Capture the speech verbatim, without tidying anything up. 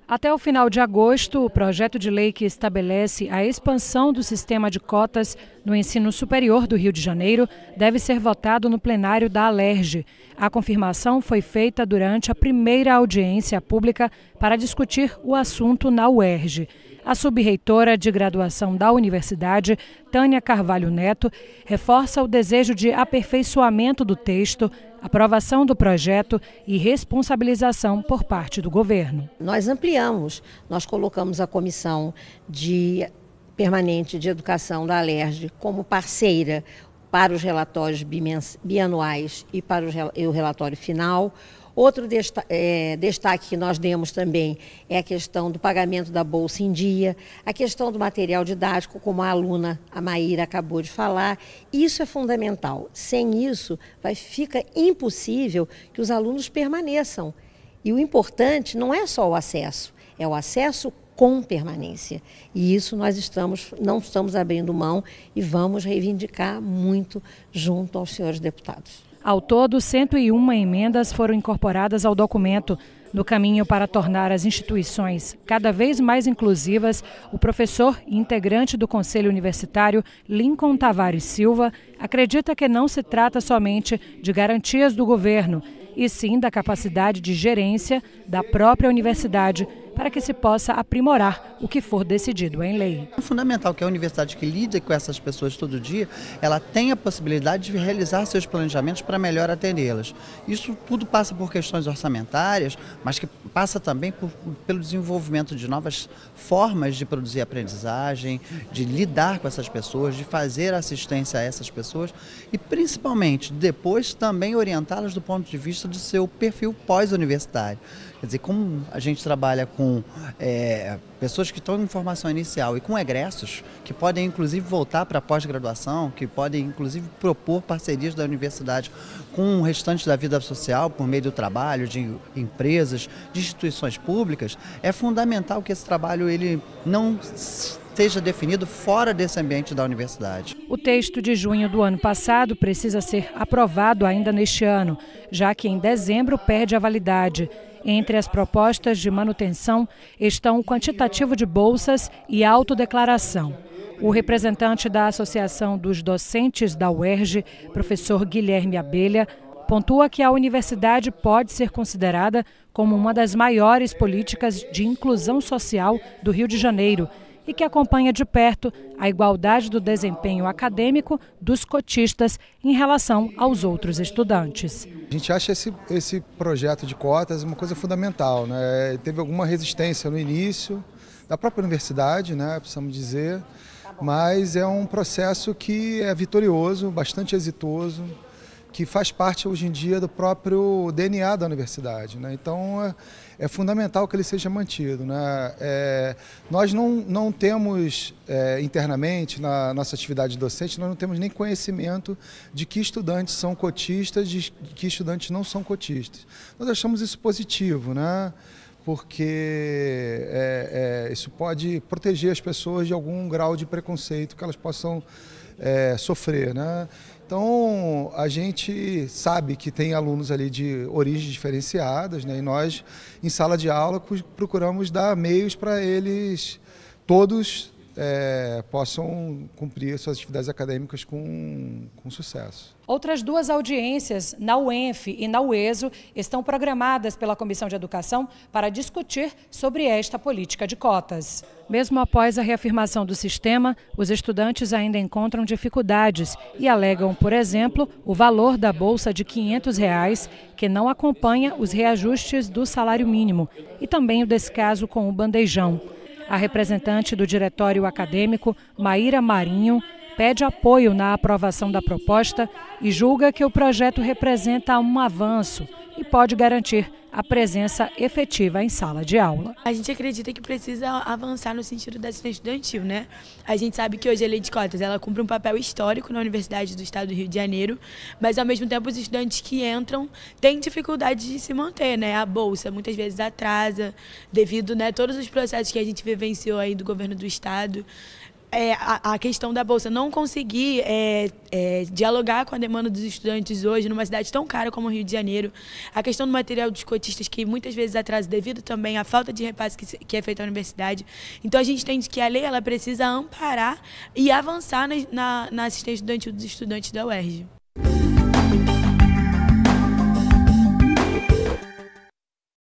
Até o final de agosto, o projeto de lei que estabelece a expansão do sistema de cotas no ensino superior do Rio de Janeiro deve ser votado no plenário da Alerj. A confirmação foi feita durante a primeira audiência pública para discutir o assunto na U E R J. A subreitora de graduação da universidade, Tânia Carvalho Neto, reforça o desejo de aperfeiçoamento do texto, aprovação do projeto e responsabilização por parte do governo. Nós ampliamos, nós colocamos a Comissão de Permanente de Educação da Alerj como parceira para os relatórios bianuais e para o relatório final. Outro destaque que nós demos também é a questão do pagamento da bolsa em dia, a questão do material didático, como a aluna, a Maíra, acabou de falar. Isso é fundamental. Sem isso, vai, fica impossível que os alunos permaneçam. E o importante não é só o acesso, é o acesso com permanência. E isso nós estamos, não estamos abrindo mão e vamos reivindicar muito junto aos senhores deputados. Ao todo, cento e uma emendas foram incorporadas ao documento. No caminho para tornar as instituições cada vez mais inclusivas, o professor e integrante do Conselho Universitário, Lincoln Tavares Silva, acredita que não se trata somente de garantias do governo, e sim da capacidade de gerência da própria universidade, para que se possa aprimorar o que for decidido em lei. É fundamental que a universidade que lida com essas pessoas todo dia, ela tenha a possibilidade de realizar seus planejamentos para melhor atendê-las. Isso tudo passa por questões orçamentárias, mas que passa também por, pelo desenvolvimento de novas formas de produzir aprendizagem, de lidar com essas pessoas, de fazer assistência a essas pessoas e principalmente depois também orientá-las do ponto de vista do seu perfil pós-universitário. Quer dizer, como a gente trabalha com é, pessoas que estão em formação inicial e com egressos, que podem inclusive voltar para a pós-graduação, que podem inclusive propor parcerias da universidade com o restante da vida social, por meio do trabalho, de empresas, de instituições públicas, é fundamental que esse trabalho ele não seja definido fora desse ambiente da universidade. O texto de junho do ano passado precisa ser aprovado ainda neste ano, já que em dezembro perde a validade. Entre as propostas de manutenção estão o quantitativo de bolsas e a autodeclaração. O representante da Associação dos Docentes da U E R J, professor Guilherme Abelha, pontua que a universidade pode ser considerada como uma das maiores políticas de inclusão social do Rio de Janeiro e que acompanha de perto a igualdade do desempenho acadêmico dos cotistas em relação aos outros estudantes. A gente acha esse, esse projeto de cotas uma coisa fundamental, né? Teve alguma resistência no início da própria universidade, né, precisamos dizer, mas é um processo que é vitorioso, bastante exitoso, que faz parte hoje em dia do próprio D N A da universidade, né? Então é, é fundamental que ele seja mantido, né? É, nós não, não temos é, internamente na nossa atividade docente, nós não temos nem conhecimento de que estudantes são cotistas, de que estudantes não são cotistas. Nós achamos isso positivo, né? Porque é, é, isso pode proteger as pessoas de algum grau de preconceito que elas possam é, sofrer, né? Então, a gente sabe que tem alunos ali de origens diferenciadas, né? E nós, em sala de aula, procuramos dar meios para eles todos é, possam cumprir suas atividades acadêmicas com, com sucesso. Outras duas audiências, na U E N F e na U E S O, estão programadas pela Comissão de Educação para discutir sobre esta política de cotas. Mesmo após a reafirmação do sistema, os estudantes ainda encontram dificuldades e alegam, por exemplo, o valor da bolsa de quinhentos reais, que não acompanha os reajustes do salário mínimo, e também o descaso com o bandejão. A representante do Diretório Acadêmico, Maíra Marinho, pede apoio na aprovação da proposta e julga que o projeto representa um avanço e pode garantir a presença efetiva em sala de aula. A gente acredita que precisa avançar no sentido da assistência estudantil, né? A gente sabe que hoje a lei de cotas ela cumpre um papel histórico na Universidade do Estado do Rio de Janeiro, mas ao mesmo tempo os estudantes que entram têm dificuldade de se manter, né? A bolsa muitas vezes atrasa devido, né, a todos os processos que a gente vivenciou aí do governo do Estado. é, a, a questão da Bolsa não conseguir é, é, dialogar com a demanda dos estudantes hoje, numa cidade tão cara como o Rio de Janeiro, a questão do material dos cotistas, que muitas vezes atrasa devido também à falta de repasse que, que é feita na universidade. Então, a gente entende que a lei ela precisa amparar e avançar na, na, na assistência estudantil dos estudantes da U E R J.